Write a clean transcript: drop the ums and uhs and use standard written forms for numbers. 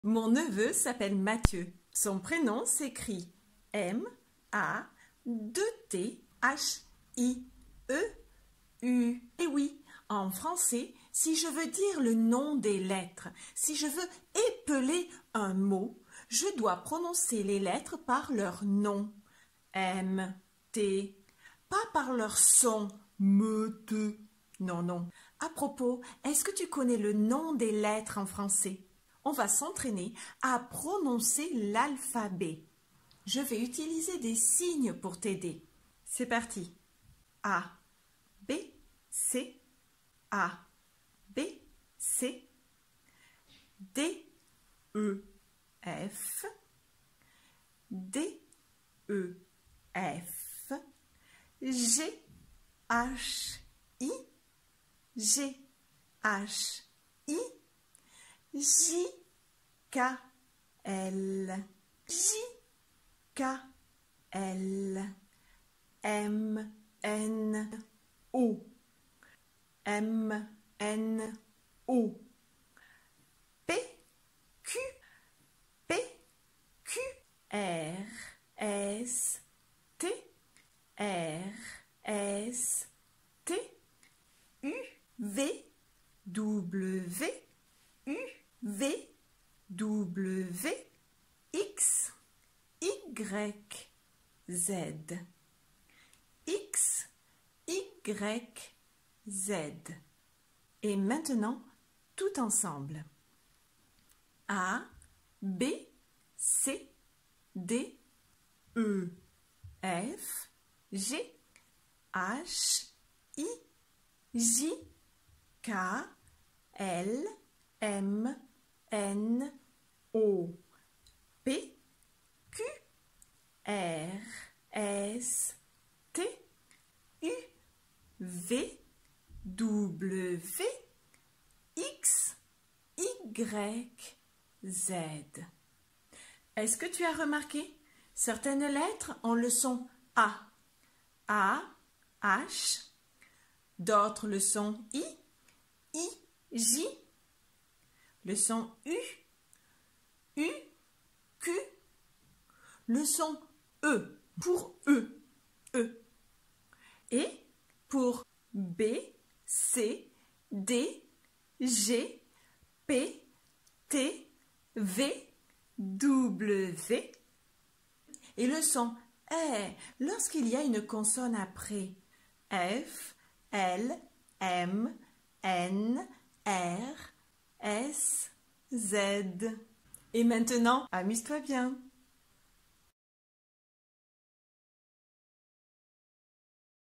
Mon neveu s'appelle Mathieu. Son prénom s'écrit M-A-2-T-H-I-E-U. Et oui, en français, si je veux dire le nom des lettres, si je veux épeler un mot, je dois prononcer les lettres par leur nom. M, T, pas par leur son. Me, te. Non, non. À propos, est-ce que tu connais le nom des lettres en français? On va s'entraîner à prononcer l'alphabet. Je vais utiliser des signes pour t'aider. C'est parti. A, B, C, A, B, C, D, E, F, D, E, F, G, H, I, G, H, I, J, K, L, J, K, L, M, N, O, M, N, O, P, Q, P, Q, R, S, T, R, S, T, U, V, W, U, V, W, X, Y, Z, X, Y, Z. Et maintenant, tout ensemble. A, B, C, D, E, F, G, H, I, J, K, L, M, N, O, P, Q, R, S, T, U, V, W, X, Y, Z. Est-ce que tu as remarqué? Certaines lettres ont le son A, H, d'autres le son I, J, le son U, Q, le son E pour E. Et pour B, C, D, G, P, T, V, W. Et le son E lorsqu'il y a une consonne après. F, L, M, N, R, S, Z. Et maintenant, amuse-toi bien.